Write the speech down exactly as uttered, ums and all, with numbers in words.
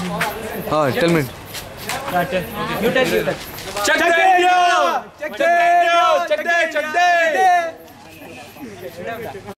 हाँ tell me You tell, you tell. Check the video! Check the video! Check the, check the!